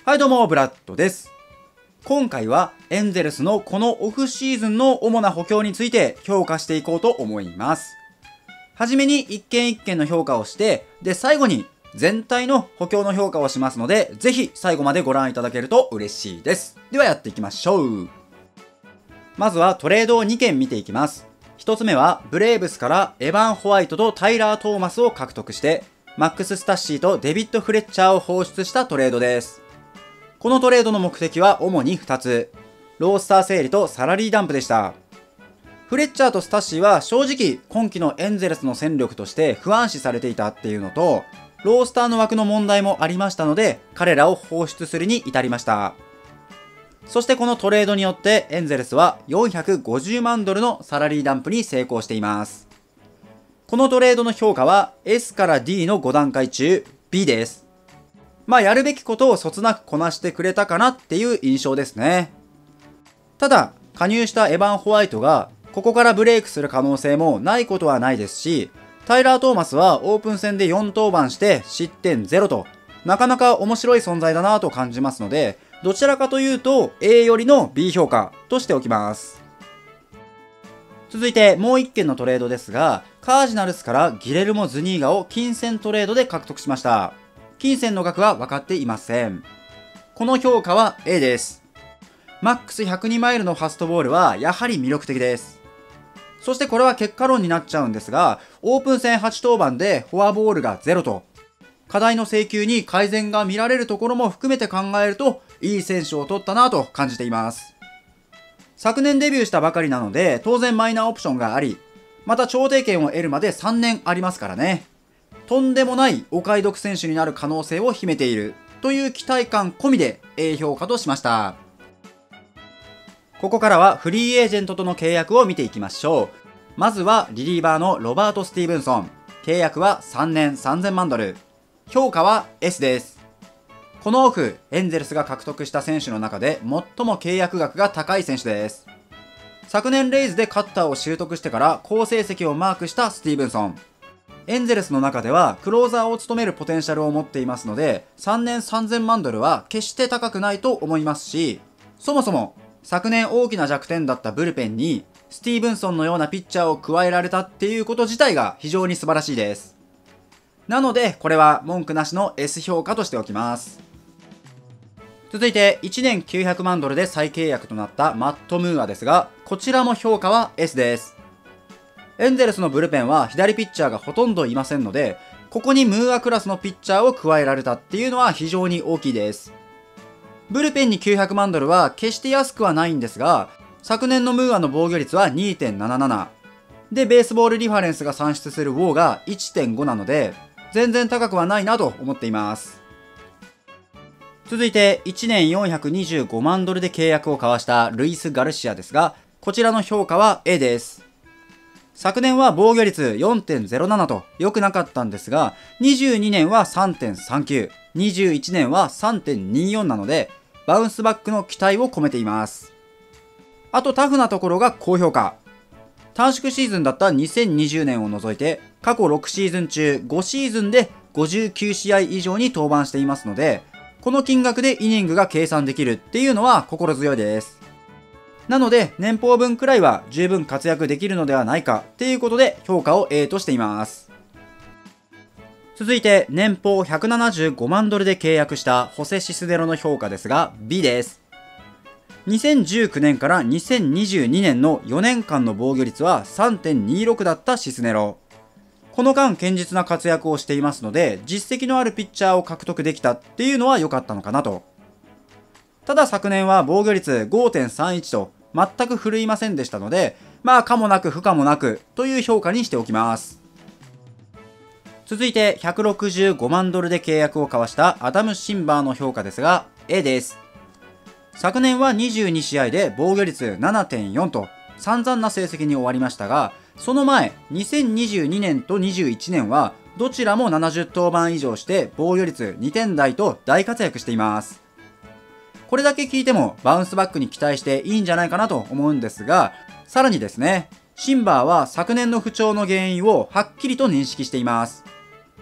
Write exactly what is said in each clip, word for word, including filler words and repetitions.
はいどうも、ブラッドです。今回はエンゼルスのこのオフシーズンの主な補強について評価していこうと思います。はじめに一件一件の評価をして、で最後に全体の補強の評価をしますので、ぜひ最後までご覧いただけると嬉しいです。ではやっていきましょう。まずはトレードをにけん見ていきます。ひとつめはブレーブスからエヴァン・ホワイトとタイラー・トーマスを獲得して、マックス・スタッシーとデビッド・フレッチャーを放出したトレードです。このトレードの目的は主にふたつ。ロースター整理とサラリーダンプでした。フレッチャーとスタッシーは正直今季のエンゼルスの戦力として不安視されていたっていうのと、ロースターの枠の問題もありましたので、彼らを放出するに至りました。そしてこのトレードによってエンゼルスはよんひゃくごじゅうまんドルのサラリーダンプに成功しています。このトレードの評価は エス から ディー のご段階中 ビー です。まあやるべきことをそつなくこなしてくれたかなっていう印象ですね。ただ、加入したエヴァン・ホワイトがここからブレイクする可能性もないことはないですし、タイラー・トーマスはオープン戦でよん登板して失点ゼロと、なかなか面白い存在だなと感じますので、どちらかというと エー よりの ビー 評価としておきます。続いてもういっけんのトレードですが、カージナルスからギレルモ・ズニーガを金銭トレードで獲得しました。金銭の額は分かっていません。この評価は エー です。マックスひゃくにマイルのファストボールはやはり魅力的です。そしてこれは結果論になっちゃうんですが、オープン戦はち登板でフォアボールがゼロと、課題の請求に改善が見られるところも含めて考えると、いい選手を取ったなと感じています。昨年デビューしたばかりなので、当然マイナーオプションがあり、また調停権を得るまでさんねんありますからね。とんでもないお買い得選手になる可能性を秘めているという期待感込みで エー 評価としました。ここからはフリーエージェントとの契約を見ていきましょう。まずはリリーバーのロバート・スティーブンソン。契約はさんねんさんぜんまんドル。評価は エス です。このオフ、エンゼルスが獲得した選手の中で最も契約額が高い選手です。昨年レイズでカッターを習得してから好成績をマークしたスティーブンソン。エンゼルスの中ではクローザーを務めるポテンシャルを持っていますので、さんねんさんぜんまんドルは決して高くないと思いますし、そもそも昨年大きな弱点だったブルペンにスティーブンソンのようなピッチャーを加えられたっていうこと自体が非常に素晴らしいです。なのでこれは文句なしの エス 評価としておきます。続いていちねんきゅうひゃくまんドルで再契約となったマット・ムーアですが、こちらも評価は エス です。エンゼルスのブルペンは左ピッチャーがほとんどいませんので、ここにムーアクラスのピッチャーを加えられたっていうのは非常に大きいです。ブルペンにきゅうひゃくまんドルは決して安くはないんですが、昨年のムーアの防御率は にてんなななな で、ベースボールリファレンスが算出するウォーが いってんご なので、全然高くはないなと思っています。続いていちねんよんひゃくにじゅうごまんドルで契約を交わしたルイス・ガルシアですが、こちらの評価は エー です。昨年は防御率 よんてんゼロなな と良くなかったんですが、にじゅうにねんは さんてんさんきゅう、にじゅういちねんは さんてんにじゅうよん なので、バウンスバックの期待を込めています。あとタフなところが高評価。短縮シーズンだったにせんにじゅうねんを除いて、過去ろくシーズン中ごシーズンでごじゅうきゅうしあい以上に登板していますので、この金額でイニングが計算できるっていうのは心強いです。なので年俸分くらいは十分活躍できるのではないかっていうことで評価を エー としています。続いて年俸ひゃくななじゅうごまんドルで契約したホセ・シスネロの評価ですが ビー です。にせんじゅうきゅうねんからにせんにじゅうにねんのよねんかんの防御率は さんてんにじゅうろく だったシスネロ。この間堅実な活躍をしていますので、実績のあるピッチャーを獲得できたっていうのは良かったのかなと。ただ昨年は防御率 ごてんさんいち と全く振るいませんでしたので、まあ可もなく不可もなくという評価にしておきます。続いてひゃくろくじゅうごまんドルで契約を交わしたアダム・シンバーの評価ですが エー です。昨年はにじゅうにしあいで防御率 ななてんよん と散々な成績に終わりましたが、その前にせんにじゅうにねんとにじゅういちねんはどちらもななじゅう登板以上して防御率にてん台と大活躍しています。これだけ聞いてもバウンスバックに期待していいんじゃないかなと思うんですが、さらにですね、シンバーは昨年の不調の原因をはっきりと認識しています。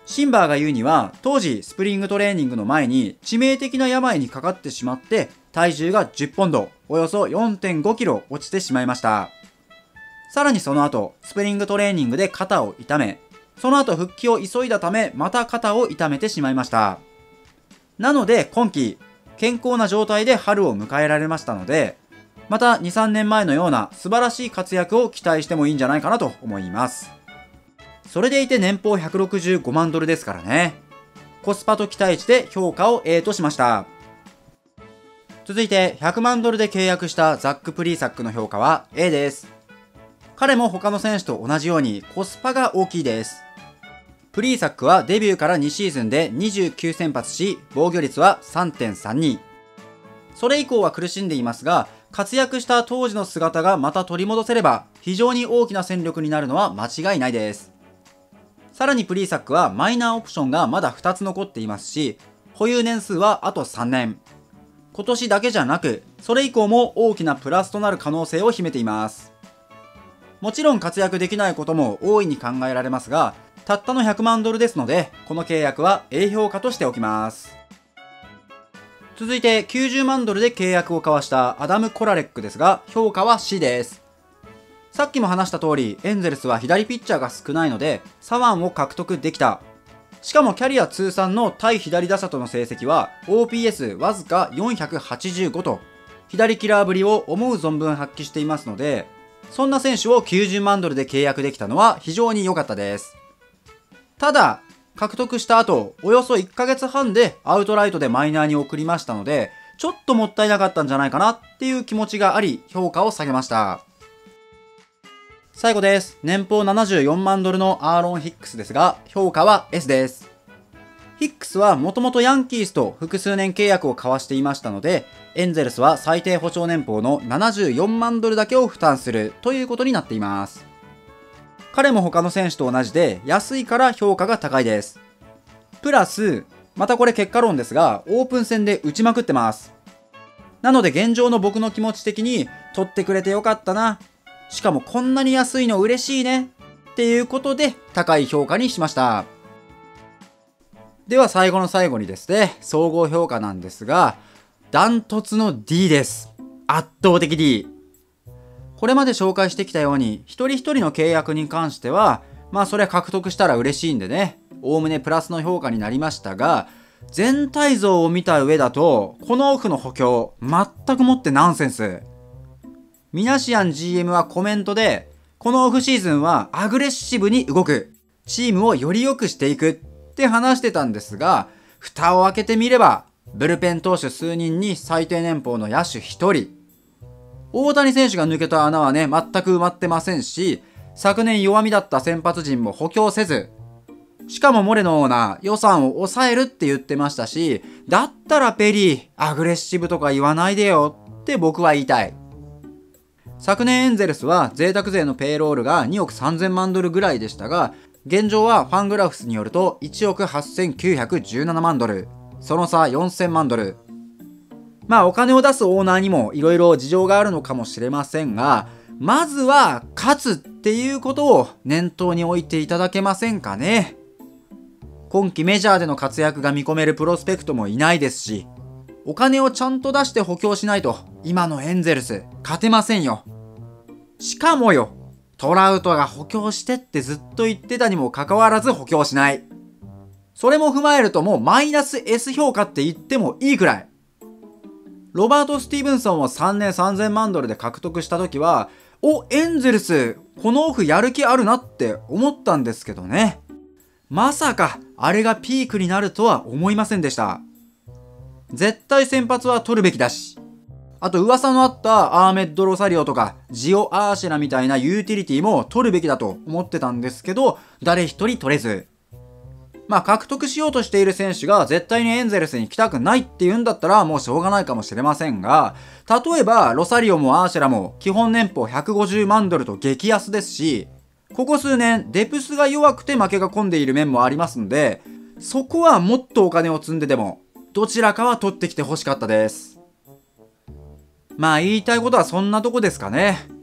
シンバーが言うには、当時スプリングトレーニングの前に致命的な病にかかってしまって、体重がじゅっポンド、およそ よんてんごキロ落ちてしまいました。さらにその後、スプリングトレーニングで肩を痛め、その後復帰を急いだため、また肩を痛めてしまいました。なので今季、健康な状態で春を迎えられましたので、またに、さんねんまえのような素晴らしい活躍を期待してもいいんじゃないかなと思います。それでいて年俸ひゃくろくじゅうごまんドルですからね。コスパと期待値で評価を エー としました。続いてひゃくまんドルで契約したザック・プリーサックの評価は エー です。彼も他の選手と同じようにコスパが大きいです。プリーサックはデビューからにシーズンでにじゅうきゅうせん発し、防御率は さんてんさんに。それ以降は苦しんでいますが、活躍した当時の姿がまた取り戻せれば、非常に大きな戦力になるのは間違いないです。さらにプリーサックはマイナーオプションがまだふたつ残っていますし、保有年数はあとさんねん。今年だけじゃなく、それ以降も大きなプラスとなる可能性を秘めています。もちろん活躍できないことも大いに考えられますが、たったのひゃくまんドルですので、この契約は エー 評価としておきます。続いてきゅうじゅうまんドルで契約を交わしたアダム・コラレックですが、評価は シー です。さっきも話した通り、エンゼルスは左ピッチャーが少ないので、左腕を獲得できた。しかもキャリア通算の対左打者との成績は オーピーエス わずかよんひゃくはちじゅうごと、左キラーぶりを思う存分発揮していますので、そんな選手をきゅうじゅうまんドルで契約できたのは非常に良かったです。ただ、獲得した後、およそいっかげつはんでアウトライトでマイナーに送りましたので、ちょっともったいなかったんじゃないかなっていう気持ちがあり、評価を下げました。最後です。年俸ななじゅうよんまんドルのアーロン・ヒックスですが、評価は エス です。ヒックスはもともとヤンキースと複数年契約を交わしていましたので、エンゼルスは最低保証年俸のななじゅうよんまんドルだけを負担するということになっています。彼も他の選手と同じで安いから評価が高いです。プラス、またこれ結果論ですが、オープン戦で打ちまくってます。なので現状の僕の気持ち的に、取ってくれてよかったな。しかもこんなに安いの嬉しいね。っていうことで高い評価にしました。では最後の最後にですね、総合評価なんですが、ダントツの ディー です。圧倒的 ディー。これまで紹介してきたように、一人一人の契約に関しては、まあそれ獲得したら嬉しいんでね、おおむねプラスの評価になりましたが、全体像を見た上だと、このオフの補強、全くもってナンセンス。ミナシアン ジーエム はコメントで、このオフシーズンはアグレッシブに動く、チームをより良くしていくって話してたんですが、蓋を開けてみれば、ブルペン投手数人に最低年俸の野手ひとり。大谷選手が抜けた穴はね、全く埋まってませんし、昨年弱みだった先発陣も補強せず、しかもモレノオーナー予算を抑えるって言ってましたし、だったらペリー、アグレッシブとか言わないでよって僕は言いたい。昨年エンゼルスは贅沢税のペイロールがにおくさんぜんまんドルぐらいでしたが、現状はファングラフスによるといちおくはっせんきゅうひゃくじゅうななまんドル、その差よんせんまんドル。まあお金を出すオーナーにも色々事情があるのかもしれませんが、まずは勝つっていうことを念頭に置いていただけませんかね。今季メジャーでの活躍が見込めるプロスペクトもいないですし、お金をちゃんと出して補強しないと今のエンゼルス勝てませんよ。しかもよ、トラウトが補強してってずっと言ってたにもかかわらず補強しない。それも踏まえるともうマイナス エス 評価って言ってもいいくらい。ロバート・スティーブンソンをさんねんさんぜんまんドルで獲得した時は、お、エンゼルスこのオフやる気あるなって思ったんですけどね。まさかあれがピークになるとは思いませんでした。絶対先発は取るべきだし、あと噂のあったアーメッド・ロサリオとかジオ・アーシェラみたいなユーティリティも取るべきだと思ってたんですけど、誰一人取れず。まあ獲得しようとしている選手が絶対にエンゼルスに来たくないって言うんだったらもうしょうがないかもしれませんが、例えばロサリオもアーシェラも基本年俸ひゃくごじゅうまんドルと激安ですし、ここ数年デプスが弱くて負けが込んでいる面もありますんで、そこはもっとお金を積んででもどちらかは取ってきて欲しかったです。まあ言いたいことはそんなとこですかね。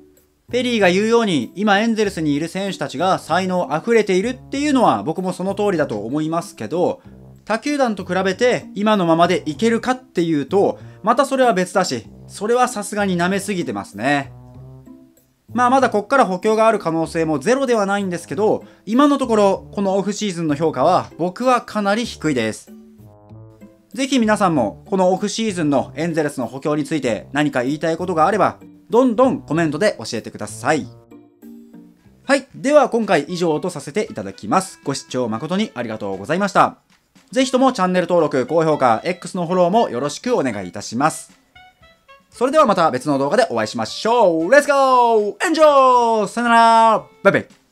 ペリーが言うように今エンゼルスにいる選手たちが才能あふれているっていうのは僕もその通りだと思いますけど、他球団と比べて今のままでいけるかっていうとまたそれは別だし、それはさすがに舐めすぎてますね。まあまだこっから補強がある可能性もゼロではないんですけど、今のところこのオフシーズンの評価は僕はかなり低いです。ぜひ皆さんもこのオフシーズンのエンゼルスの補強について何か言いたいことがあればどんどんコメントで教えてください。はい。では今回以上とさせていただきます。ご視聴誠にありがとうございました。ぜひともチャンネル登録、高評価、X のフォローもよろしくお願いいたします。それではまた別の動画でお会いしましょう。レッツゴーエンジョーさよならバイバイ